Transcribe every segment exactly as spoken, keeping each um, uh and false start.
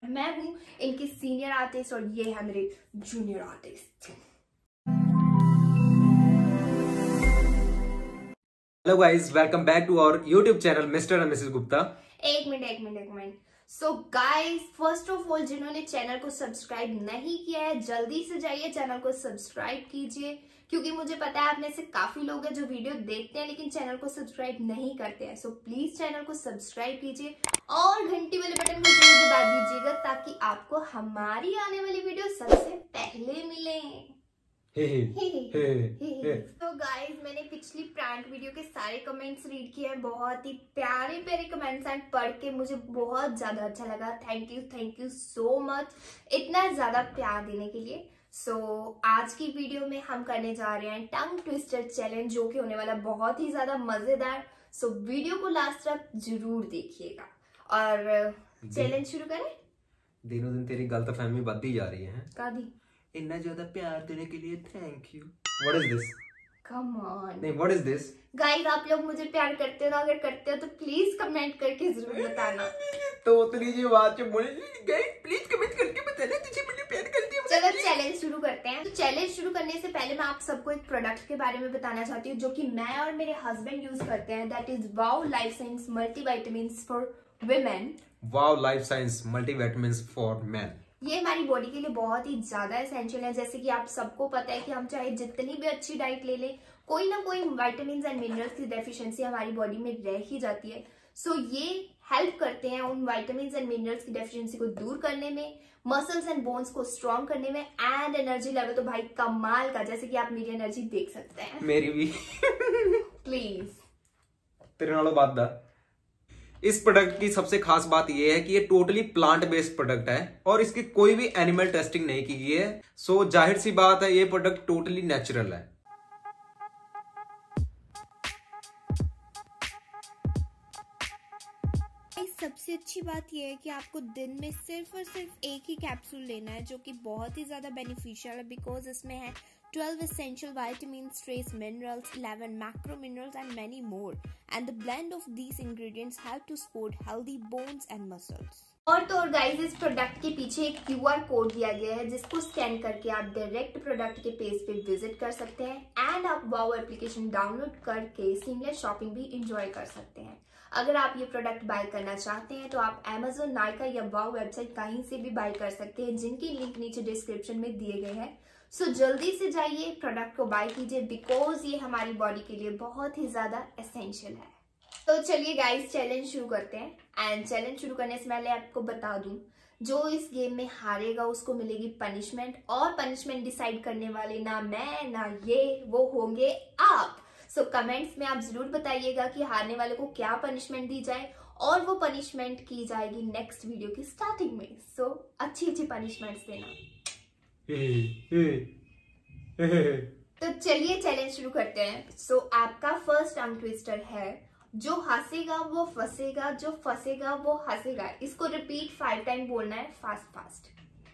मैं हूँ इनकी सीनियर आर्टिस्ट और ये है मेरे junior artist. Hello guys, welcome back to our YouTube channel Mr and Mrs Gupta. एक मिनट एक मिनट एक minute so guys, first of all जिन्होंने चैनल को सब्सक्राइब नहीं किया है जल्दी से जाइए चैनल को सब्सक्राइब कीजिए, क्योंकि मुझे पता है आप में से काफी लोग हैं जो वीडियो देखते हैं लेकिन चैनल को सब्सक्राइब नहीं करते हैं। सो प्लीज चैनल को सब्सक्राइब कीजिए और घंटी वाले बटन को जरूर दबा दीजिएगा ताकि आपको हमारी आने वाली वीडियो सबसे पहले मिले। तो गाइज, मैंने पिछली प्रैंक वीडियो के सारे कमेंट्स रीड किए हैं, बहुत ही प्यारे प्यारे कमेंट्स एंड पढ़ के मुझे बहुत ज्यादा अच्छा लगा। Thank you thank you so much इतना ज्यादा प्यार देने के लिए। सो so, आज की वीडियो में हम करने जा रहे हैं टंग ट्विस्टर चैलेंज, जो कि होने वाला बहुत ही ज्यादा मजेदार। सो so, वीडियो को लास्ट तक जरूर देखिएगा और चैलेंज शुरू करें। दिनों दिन तेरी गलतफहमी बढ़ती जा रही है। कादी इतना ज्यादा प्यार देने के लिए thank you. What is this? Come on. नहीं, व्हाट इज दिस? गाइस, आप लोग मुझे प्यार करते हो ना? अगर करते हो तो प्लीज कमेंट करके जरूर बताना। तो उतनी जी बात जो बोले, गाइस प्लीज कमेंट करके बताना तुझे मुझे प्यार करती है। चलो चैलेंज शुरू करते हैं। तो चैलेंज शुरू करने से पहले मैं आप सबको एक प्रोडक्ट के बारे में बताना चाहती हूँ जो कि मैं और मेरे हस्बैंड यूज करते हैं। That is wow life science multivitamins for women. Wow life science multivitamins for men. ये हमारी बॉडी के लिए बहुत ही ज्यादा एसेंशियल है। जैसे कि आप सबको पता है कि हम चाहे जितनी भी अच्छी डाइट ले लें, कोई ना कोई विटामिन्स एंड मिनरल्स की डेफिशिएंसी हमारी बॉडी में रह ही जाती है। सो so, ये हेल्प करते हैं उन विटामिन्स एंड मिनरल्स की डेफिशिएंसी को दूर करने में, मसल्स एंड बोन्स को स्ट्रॉन्ग करने में, एंड एनर्जी लेवल तो भाई कमाल का, जैसे कि आप मेरी एनर्जी देख सकते हैं। मेरी भी। प्लीज तेरे नालों बात दा। इस प्रोडक्ट की सबसे खास बात यह है कि ये टोटली प्लांट बेस्ड प्रोडक्ट है और इसकी कोई भी एनिमल टेस्टिंग नहीं की गई है। सो जाहिर सी बात है ये प्रोडक्ट टोटली नेचुरल है। सबसे अच्छी बात यह है कि आपको दिन में सिर्फ और सिर्फ एक ही कैप्सूल लेना है, जो कि बहुत ही ज्यादा बेनिफिशियल है बिकॉज इसमें है twelve essential vitamins, trace minerals, eleven macro minerals and many more. And the blend of these ingredients help to support healthy bones and muscles. और तो और गाइस, इस प्रोडक्ट के पीछे एक क्यू आर कोड दिया गया है जिसको स्कैन करके आप डायरेक्ट प्रोडक्ट के पेज पे विजिट कर सकते हैं एंड आप वाओ एप्लीकेशन डाउनलोड करके सीमलेस शॉपिंग भी इंजॉय कर सकते हैं। अगर आप ये प्रोडक्ट बाय करना चाहते हैं तो आप Amazon, नाइका या वाओ वेबसाइट कहीं से भी बाय कर सकते हैं, जिनकी लिंक नीचे डिस्क्रिप्शन में दिए गए हैं। सो so, जल्दी से जाइए प्रोडक्ट को बाय कीजिए बिकॉज ये हमारी बॉडी के लिए बहुत ही ज्यादा एसेंशियल है। तो चलिए गाइस, चैलेंज शुरू करते हैं। एंड चैलेंज शुरू करने से पहले आपको बता दूं, जो इस गेम में हारेगा उसको मिलेगी पनिशमेंट, और पनिशमेंट डिसाइड करने वाले ना मैं ना ये, वो होंगे आप। सो so, कमेंट्स में आप जरूर बताइएगा कि हारने वाले को क्या पनिशमेंट दी जाए और वो पनिशमेंट की जाएगी नेक्स्ट वीडियो की स्टार्टिंग में। सो so, अच्छी अच्छी पनिशमेंट्स देना। तो चलिए चैलेंज शुरू करते हैं। सो so, आपका फर्स्ट टंग ट्विस्टर है, जो हंसेगा वो फंसेगा, जो फंसेगा वो हंसेगा। इसको रिपीट फाइव टाइम बोलना है, फास्ट फास्ट।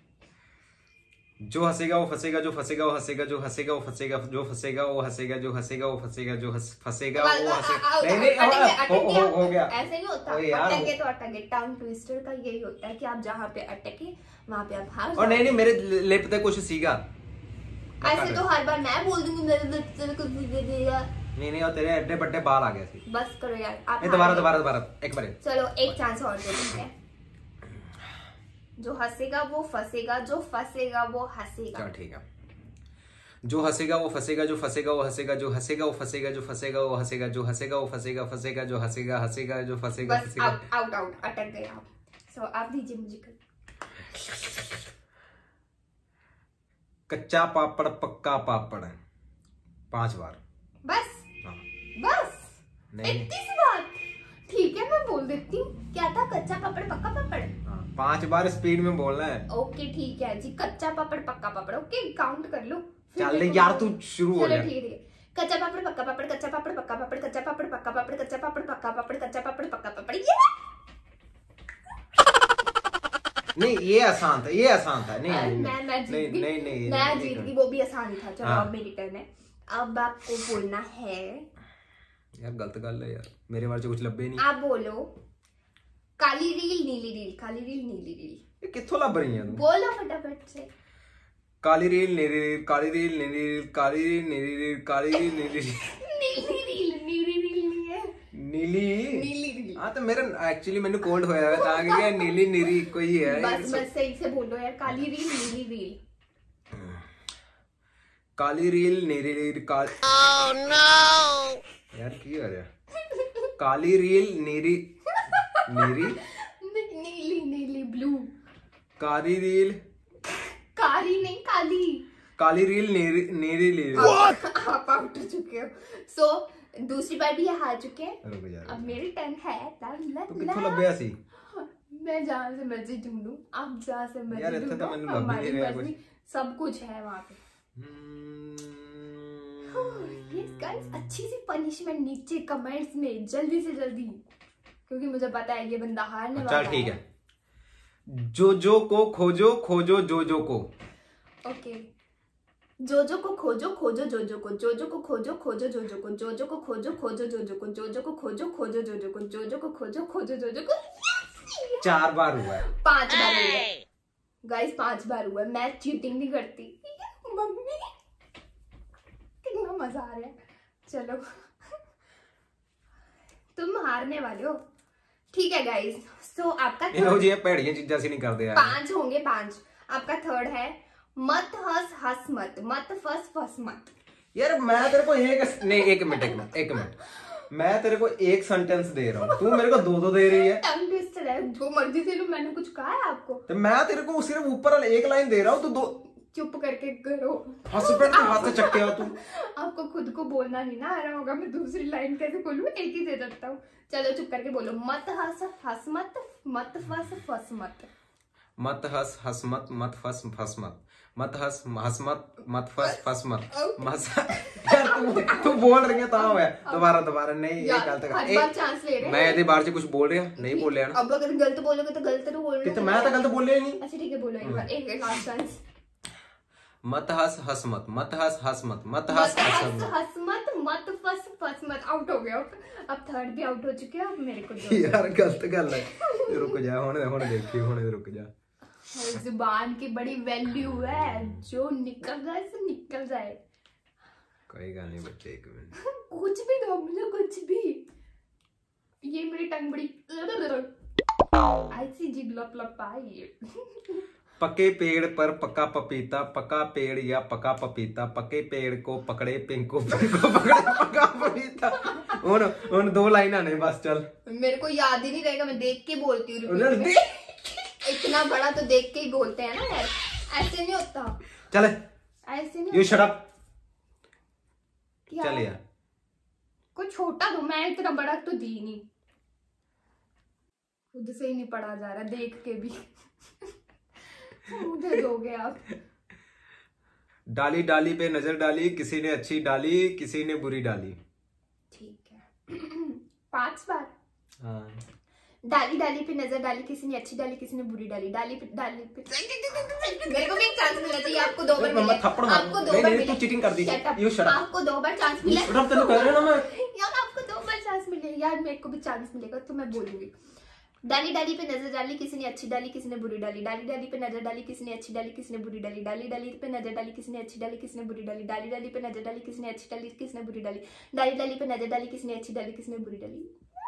जो हंसेगा वो फंसेगा, जो फंसेगा वो हंसेगा, जो हंसेगा वो फंसेगा, जो फंसेगा वो हंसेगा, जो हंसेगा वो फंसेगा, जो फंसेगा वो हंसेगा। नहीं नहीं, हो गया। ऐसे नहीं होता, अटके तो अटके। टंग ट्विस्टर का यही होता है कि आप जहाँ पे अटके वहां पे आप हार। और नहीं नहीं, मेरे लिप पे कुछ सीखा। ऐसे तो हर बार मैं बोल दूंगी मेरे लिप को दे देगा। नहीं नहीं, और तेरे अड्डे बड्डे बाल आ गए थे। बस करो यार आप। दोबारा दोबारा दोबारा एक बार। चलो एक चांस और दे देते हैं। जो हंसेगा वो फंसेगा, जो फंसेगा वो हंसेगा। ठीक है। जो हंसेगा वो फंसेगा, जो फंसेगा वो हंसेगा, जो हंसेगा वो फंसेगा, जो फंसेगा वो हंसेगा, जो हंसेगा वो फंसेगा, फंसेगा जो हंसेगा हंसेगा, जो फंसेगा फंसेगा। आउट आउट अटक गए आप। सो so, आप दीजिए मुझे। कच्चा पापड़ पक्का पापड़। पांच बार बस। हाँ। बस नहीं इतनी बात? ठीक है, मैं बोल देती हूँ। क्या था? कच्चा पापड़ पक्का पापड़। हाँ, पांच बार स्पीड में बोलना है। ओके ठीक है जी, कच्चा पापड़ पक्का पापड़। ओके काउंट कर लो। चल यार तू शुरू हो जा। ठीक है। कच्चा पापड़ पक्का पापड़, कच्चा पापड़ पक्का पापड़, कच्चा पापड़ पक्का पापड़, कच्चा पापड़ पक्का पापड़, कच्चा पापड़ पक्का पापड़। ये नहीं, ये आसान था, ये आसान था। नहीं नहीं मैं मैं जीत नहीं गई, नहीं नहीं मैं जीत गई, वो भी आसान था। चलो हाँ। अब मेरी टर्न है। अब आपको बोलना है। यार गलत गल है यार, मेरे बारे से कुछ लब्बे नहीं। आप बोलो काली रील नीली रील, काली रील नीली रील। ये कित्थों लभ रही है तू? बोलो फटाफट से। काली रील नीली रील, काली रील नीली रील, काली रील नीली रील, काली रील नीली रील। नीली रील, नीली रील नहीं है, नीली नीली रील। हाँ तो मेरा एक्चुअली मैंने कोल्ड होया है ताकि क्या नीली नीली कोई है। बस बस सही से बोलो यार, काली रील नीली रील। काली रील नीली रील काल oh, no! यार की हो रहा? काली रील नीली नीली नीली नीली ब्लू। काली रील कारी नहीं काली। काली रील नीली नीली रील। आप आउट हो चुके हो। सो so, दूसरी बार भी ये हार चुके हैं। रुक जा, अब मेरी टर्न है। तो कित्थों लभ्या सी? मैं जहाँ से मर्जी ढूंढूं, आप जहाँ से मर्जी यार इत्थे तो मैंने लभ हमारी नहीं रहा कुछ। मर्जी, सब कुछ है वहाँ पे। प्लीज गाइस, अच्छी सी पनिशमेंट नीचे कमेंट्स में जल्दी से जल्दी, क्योंकि मुझे पता है ये बंदा हारने वाला है। चल ठीक है। जो जो को खोजो खोजो जो जो को। ओके। जो जो को खोजो खोजो जो जो को, जो जो को खोजो खोजो जो जो को, जो जो को खोजो खोजो जो जो को, जो जो को खोजो खोजो जो जो को, जो जो को खोजो खोजो जो जो को। चार बार हुआ है। पांच बार हुआ है गाइस, पांच बार हुआ है। मैं चीटिंग नहीं करती। मम्मी कितना मजा आ रहा है। चलो तुम हारने वाले हो, ठीक है गाइस। सो आपका इन्हों जी पेड़ियां चीजां सी नहीं करदे यार। पांच होंगे, पांच। आपका थर्ड है मत हंस हंस मत, मत फस फस मत। यार मैं तेरे को एक नहीं एक मिनट एक मिनट एक मिनट मैं तेरे को एक सेंटेंस दे रहा हूँ, तू मेरे को दो दो दे रही है। टंग ट्विस्टर है, जो मर्जी से लो। मैंने कुछ कहा है आपको? तो मैं तेरे को सिर्फ ऊपर वाला एक लाइन दे रहा हूँ, तो दो चुप करके करो। हॉस्पिटल के हाथ से चक्के हो तू। आपको खुद को बोलना नहीं ना आ रहा होगा, मैं दूसरी लाइन कैसे बोलूं? एक ही दे सकता हूँ। चलो चुप करके बोलो। मत हंस हंस मत, मत फस फस मत। मत हंस हंस मत, मत फस फस मत, मत हंस हंस मत, मत फस फस मत। मस यार तू तू बोल रही है ताऊ है। दोबारा दोबारा नहीं, ये गलत कर। एक बार चांस ले रहे हैं। मैं यदि बाहर से कुछ बोल रहा नहीं बोल रहा ना। अब अगर गलत बोलोगे तो गलत तो बोल रहे तो मैं तो गलत बोल रहा नहीं। अच्छा ठीक है, बोलो एक बार, एक एक लास्ट चांस। मत हंस हंस मत, मत हंस हंस मत, मत हंस हंस मत, हंस मत, मत फस फस मत। आउट हो गया। अब थर्ड भी आउट हो चुके हैं। अब मेरे को दो। यार गलत गल है। रुक जा, हुणे हुणे देखी, हुणे रुक जा। जुबान की बड़ी वैल्यू है, जो निकल जाए सो निकल जाए। कोई गल नहीं बच्चे, एक मिनट। कुछ भी दो मुझे, कुछ भी। ये मेरी टंग बड़ी ऐसी जीभ लप लप आई। पके पेड़ पर पका पपीता, पका पेड़ या पका पपीता, पके पेड़ को पकड़े पिंको, पिंको पकड़े पका पपीता। उन उन दो लाइना ने बस। चल मेरे को याद ही नहीं रहेगा, मैं देख के बोलती हूँ। इतना बड़ा तो देख के ही बोलते हैं ना यार, ऐसे नहीं होता। चल ऐसे नहीं। You shut up. चल यार कोई छोटा दो, मैं इतना बड़ा तो दी नहीं। खुद से ही नहीं पढ़ा जा रहा, देख के भी। मुझे दोगे आप। डाली डाली पे नजर डाली, किसी ने अच्छी डाली किसी ने बुरी डाली। ठीक है। पांच बार। हाँ। डाली डाली पे नजर डाली, किसी ने अच्छी डाली किसी ने बुरी डाली। डाली पे डाली पे मेरे को भी एक चांस मिलना चाहिए। आपको दो बार मिले, आपको दो बार मिले। तू चीटिंग कर दी। You shut up. आपको दो बार चांस मिले। शट अप तेरे को कह रहा हूं ना मैं। यार आपको दो बार चांस मिले यार, मेरे को भी चांस मिलेगा तो मैं बोलूंगी। डाली डाली पे नजर डाली, किसी ने अच्छी डाली किसी ने बुरी डाली। डाली डाली पे नजर डाली, किसी ने अच्छी डाली किसी ने बुरी डाली। डाली डाली पे नजर डाली, किसी ने अच्छी डाली किसी ने बुरी डाली। डाली डाली पे नजर डाली, किसी ने अच्छी डाली किसी ने बुरी डाली। डाली डाली पे नजर डाली, किसी ने अच्छी डाली किसी ने बुरी डाली।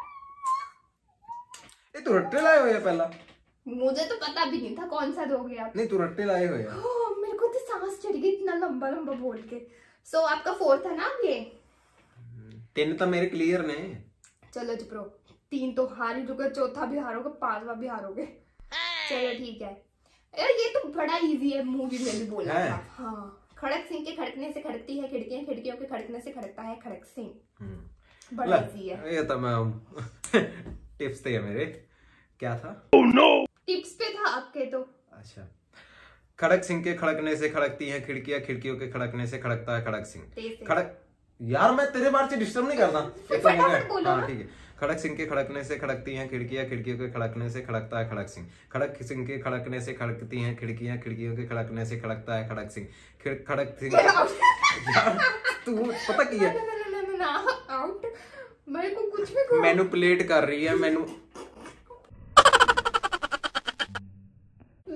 ये तू रट्टे लाए हुए पहला? मुझे तो पता भी नहीं था कौन सा दोगे आप। नहीं तू रट्टे लाए हुए। मेरे को तो सांस चढ़ गई इतना लंबा लंबा बोल के। सो so, आपका फोर्थ है ना ये? तीन तो मेरे क्लियर ने। चलो चुप रहो। तीन तो हार ही चुके, चौथा भी हारोगे, पांचवा भी हारोगे। चलो ठीक है यार, ये तो बड़ा इजी है, मूवी में भी बोला था। हाँ, खड़क सिंह के खड़कने से खड़कती है खिड़कियां, खिड़कियों के खड़कने से खड़कता है खड़क सिंह। बड़ा इजी है ये तो। मैं टिप्स थे मेरे। क्या था? oh, no! टिप्स पे था आपके तो। अच्छा। खड़क सिंह के खड़कने से खड़कती हैं खिड़कियां, खिड़कियों के खड़कने से खड़कता है खड़क सिंह। खड़क यार मैं तेरे बार से डिस्टर्ब नहीं करता। हाँ ठीक है। खड़क सिंह के खड़कने से खड़कती हैं खिड़कियां, खिड़कियों के खड़कने से खड़कता है खड़क सिंह। खड़क सिंह के खड़कने से खड़कती हैं खिड़कियां, खिड़कियों के खड़कने से खड़कता है खड़क सिंह। खड़क सिंह यार तू पता की है आउट। मेरे को कुछ भी मैनिपुलेट कर रही है। मैनू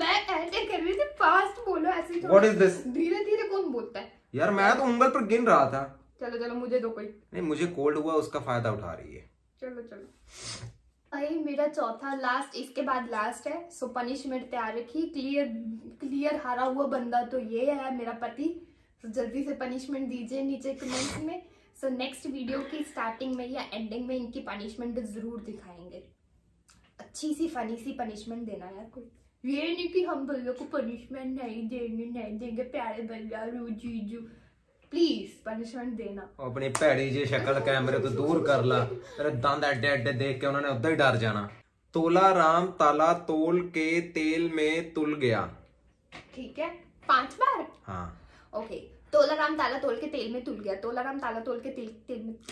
भी व्हाट इज दिस? धीरे धीरे कौन बोलता है यार मैं तो उंगल पर गिन रहा था। चलो चलो मुझे दो कोई। नहीं मुझे कोल्ड हुआ उसका फायदा उठा रही है। चलो चलो भाई मेरा चौथा लास्ट, इसके बाद लास्ट है। सो पनिशमेंट तैयार रखिए। क्लियर क्लियर हारा हुआ बंदा तो ये है मेरा पति। तो जल्दी से पनिशमेंट दीजिए नीचे कमेंट्स में। सो नेक्स्ट वीडियो की स्टार्टिंग में या एंडिंग में इनकी पनिशमेंट जरूर दिखाएंगे। अच्छी सी फनी सी पनिशमेंट देना यार कोई, ये नहीं कि हम भैया को पनिशमेंट नहीं देंगे नहीं देंगे प्यारे भैया जीजू, प्लीज पनिशमेंट देना। अपनी भैड़ी जी शक्ल कैमरे तो दूर कर ला, तेरे दंद एडे एडे देख के उन्होंने उधर ही डर जाना। तोला राम ताला तोल के तेल में तुल गया। ठीक है पांच बार। हाँ ओके। तोला राम ताला तोल के तेल में तुल गया। तोला राम ताला तोल के तेल तेल में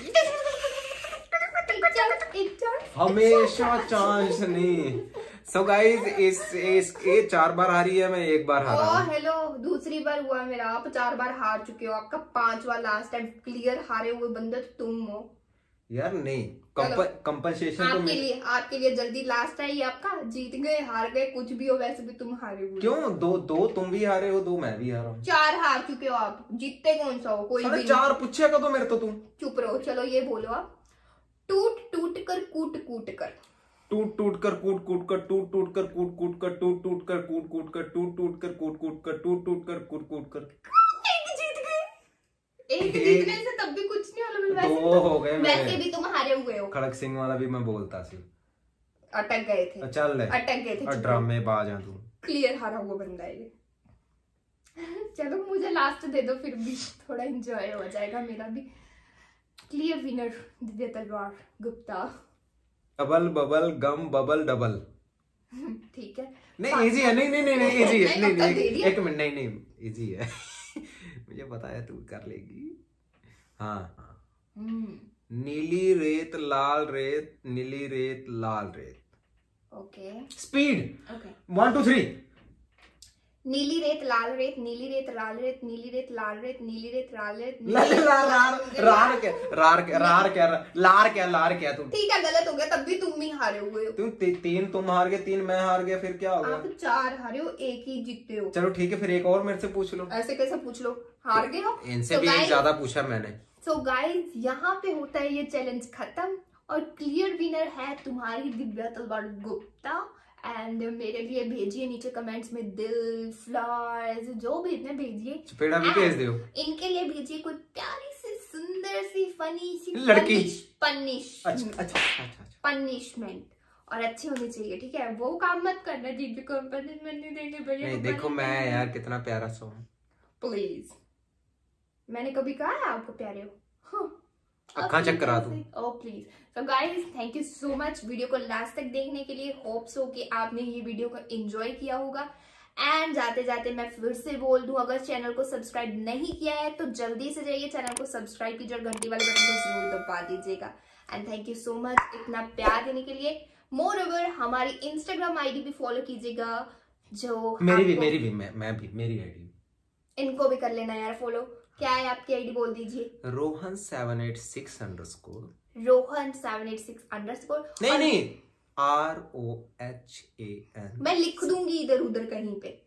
हमेशा चांस नहीं। सो गाइज इस इस ये चार बार हारी है, मैं एक बार हारा हूं। हेलो दूसरी बार हुआ मेरा, आप चार बार हार चुके हो। आपका पांचवा लास्ट टाइम क्लियर हारे हुए बंदे तो तुम हो यार। नहीं कंपनसेशन तो आपके लिए आपके लिए जल्दी लास्ट है ये आपका। जीत गए हार गए कुछ भी हो, वैसे भी तुम हारे हुए। क्यों? दो दो तुम भी हारे हो, दो मैं भी हारा हूँ। चार हार चुके हो आप, जीतते कौन सा हो कोई भी। चार पूछेगा तो मेरे तो तुम चुप रहो। चलो ये बोलो आप, टूट टूट कर कूट कूट कर। टूट टूट कर कूट कूट कर टूट टूट कर कूट कूट कर टूट टूट कर कूट कूट कर टूट टूट कर कूट कूट कर टूट टूट कर कूट कूट कर। एक जीत गए। एक जीतने से तब भी कुछ नहीं होगा। दो हो गए। वैसे भी तुम हारे हुए हो। खड़क सिंह वाला भी मैं बोलता सी। अटक गए थे। चल अटक गए थे। ड्रामे बाज है तू। क्लियर हारा हुआ बंदा है ये। चलो मुझे लास्ट दे दो फिर भी थोड़ा एंजॉय हो जाएगा मेरा भी। Clear winner Divya Talwar Gupta. Double bubble gum bubble double. ठीक है। नहीं इजी है। नहीं नहीं नहीं नहीं इजी है। नहीं नहीं एक मिनट। नहीं नहीं इजी है। मुझे पता है तू कर लेगी। हाँ हाँ। नीली रेत लाल रेत नीली रेत लाल रेत। Okay speed. Okay one two three. नीली रेत लाल रेत नीली रेत लाल रेत नीली रेत लाल रेत नीली रेत लाल रेत लाल लाल रार क्या रार क्या रार क्या लार क्या लार क्या तू। ठीक है गलत हो गया, तब भी तुम ही हारे हुए हो। तुम ती, तीन तुम हार गए, तीन मैं हार गया, फिर क्या हो गया? आप चार हारे हो एक ही जीते हो। चलो ठीक है फिर एक और मेरे से पूछ लो। ऐसे कैसे पूछ लो, हार गए हो। इनसे भी ज्यादा पूछा मैंने। सो गाइस यहाँ पे होता है ये चैलेंज खत्म और क्लियर विनर है तुम्हारी दिव्या तलवार गुप्ता। एंड मेरे लिए भेजिए नीचे कमेंट्स में दिल फ्लावर्स जो भेजने भेजिए। चपेड़ा भी भेज दो। इनके लिए भेजिए कोई प्यारी सी सुंदर सी फनी सी लड़की पनिश अच्छा अच्छा अच्छा पनिशमेंट और अच्छी होनी चाहिए। ठीक है वो काम मत करना दीदी को पनिशमेंट नहीं देंगे भैया। नहीं देखो मैं यार कितना प्यारा सा हूँ। प्लीज मैंने कभी कहा है आपको प्यारे हो? अक्खा चेक करा दूं। Oh please. So guys thank you so much video को लास्ट तक देखने के लिए। होप सो कि आपने ये वीडियो को एंजॉय किया होगा। एंड जाते जाते मैं फिर से बोल दूं, अगर चैनल को सब्सक्राइब नहीं किया है तो जल्दी से जाइए चैनल को सब्सक्राइब कीजिए और घंटी वाले बटन को जरूर दबा दीजिएगा। And thank you so much इतना प्यार देने के लिए। मोर ओवर हमारी इंस्टाग्राम आईडी भी फॉलो कीजिएगा। जो मेरी भी मेरी भी मैं, मैं भी मेरी आईडी इनको भी कर लेना यार फॉलो। क्या है आपकी आईडी बोल दीजिए। Rohan seven eight six underscore. Rohan seven eight six underscore. नहीं नहीं R O H A N. मैं लिख दूंगी इधर उधर कहीं पे,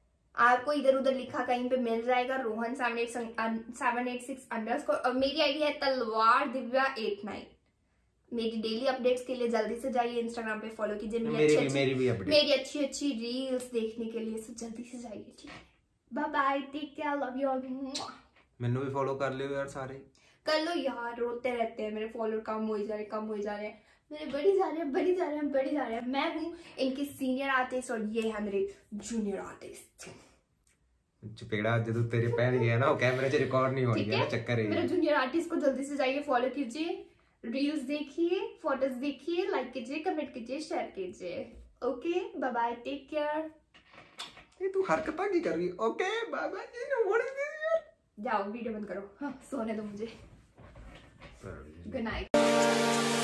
आपको इधर उधर लिखा कहीं पे मिल जाएगा। Rohan seven eight seven eight six underscore. और मेरी आईडी है तलवार दिव्या एट नाइन। मेरी डेली अपडेट्स के लिए जल्दी से जाइए इंस्टाग्राम पे फॉलो कीजिए। मेरी मेरी अच्छी भी, मेरी भी अपडेट मेरी अच्छी अच्छी रील्स देखने के लिए सो जल्दी से जाइए। ठीक है bye bye take care love you all. मैंने भी फॉलो कर लियो यार सारे। कर लो यार, रोते रहते हैं मेरे फॉलोअर कम हो जा रहे कम हो जा रहे हैं मेरे, बढ़ी जा रहे हैं बढ़ी जा रहे हैं बढ़ी जा रहे हैं। मैं हूँ इनके सीनियर आर्टिस्ट और ये है मेरे जूनियर आर्टिस्ट। चपेड़ा जो तेरे पैर गया ना वो कैमरे से रिकॉर्ड नहीं हो रही है चक्कर है। मेरे जूनियर आर्टिस्ट को जल्दी से जाइए फॉलो कीजिए, रील्स देखिए, फोटोज देखिए, लाइक कीजिए, कमेंट कीजिए, शेयर कीजिए। Okay bye bye take care. ये तू हरकत की कर रही है। Okay bye bye. What is this यार? जाओ वीडियो बंद करो। हाँ सोने दो मुझे। Sorry. Good night.